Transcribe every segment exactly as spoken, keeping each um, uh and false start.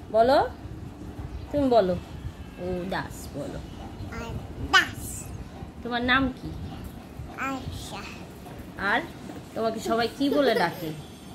বলো, তুমি বলো। ও দাস বলো। দাস। তোমার নাম কি? আয়শা। আর তোমাকে সবাই কি বলে ডাকে?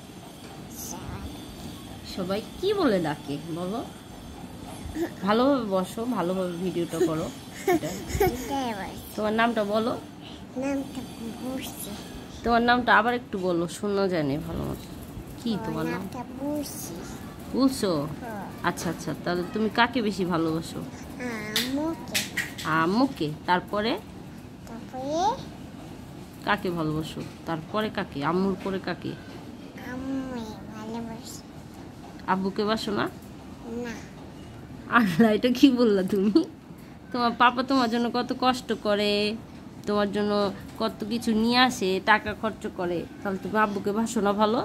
সবাই কি বলে ডাকে বলো? ভালোভাবে বসো, ভালোভাবে ভিডিওটা করো। তোমার নামটা বলো। নামটা বুঝছি। তোমার নামটা আবার একটু বলো, শোনা যায় না ভালো মতো। কি তোমার নাম? নামটা বুঝছি। বলছো? আচ্ছা আচ্ছা, তাহলে তুমি কাকে বেশি ভালোবাসো? আম্মুকে। আম্মুকে। তারপরে তারপরে কাকে ভালোবাসো? তারপরে কাকে? আম্মুর পরে কাকে? আম্মু ভালোবাসি। আব্বুকে বাসো না? না। আল্লাহ, এটা কি বললা তুমি? তোমার পাপা তোমার জন্য কত কষ্ট করে, তোমার জন্য কত কিছু নিয়ে আসে, টাকা খরচ করে, তাহলে তুমি আব্বুকে বাসো না ভালো?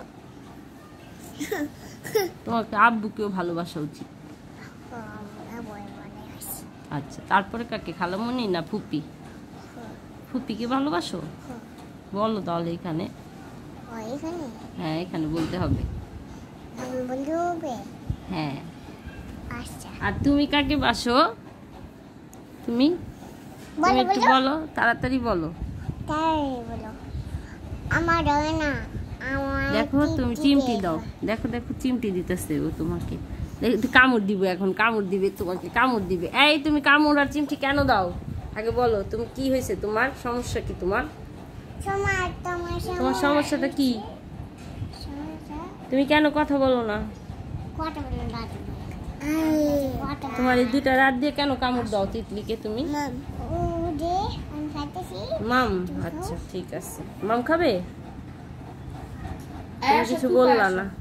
তোমাকে আব্বুকেও ভালোবাসা উচিত। আচ্ছা, তারপরে কাকে? খালামণি না ফুপি? ফুপিকে ভালোবাসো? বলো তাহলে এখানে। হ্যাঁ, এখানে বলতে হবে। হ্যাঁ। আর তুমি কাকে বাসো? তুমি তুমি একটু বলো, তাড়াতাড়ি বলো। আমার না, দেখো তুমি চিমটি দাও, দেখো দেখো চিমটি দিতেছে ও তোমাকে। কামড় দিবে এখন, কামড় দিবে তোমাকে, কামড় দিবে। এই তুমি কামড় আর চিমটি কেন দাও? আগে বলো, তুমি কি হয়েছে? তোমার সমস্যা কি? তোমার তোমার সমস্যাটা কি? তুমি কেন কথা বলো না? তোমার এই দুটা রাত দিয়ে কেন কামড় দাও তিতলিকে তুমি? মাম। আচ্ছা ঠিক আছে, মাম খাবে? তুমি কিছু বললা না।